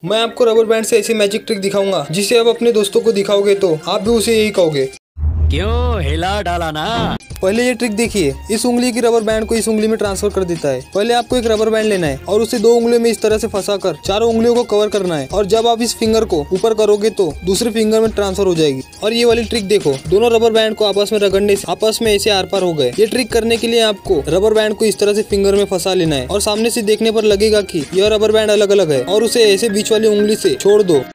मैं आपको rubber band से ऐसी मैजिक ट्रिक दिखाऊंगा जिसे आप अपने दोस्तों को दिखाओगे तो आप भी उसे यही कहोगे। क्यों हिला डाला ना। पहले ये ट्रिक देखिए, इस उंगली की रबर बैंड को इस उंगली में ट्रांसफर कर देता है। पहले आपको एक रबर बैंड लेना है और उसे दो उंगलियों में इस तरह से फंसाकर चारों उंगलियों को कवर करना है और जब आप इस फिंगर को ऊपर करोगे तो दूसरे फिंगर में ट्रांसफर हो जाएगी। और ये वाली ट्रिक देखो, दोनों रबर बैंड को आपस में रगड़ने से आपस में ऐसे आर पार हो गए। ये ट्रिक करने के लिए आपको रबर बैंड को इस तरह से फिंगर में फंसा लेना है और सामने से देखने पर लगेगा कि यह रबर बैंड अलग अलग है और उसे ऐसे बीच वाली उंगली से छोड़ दो।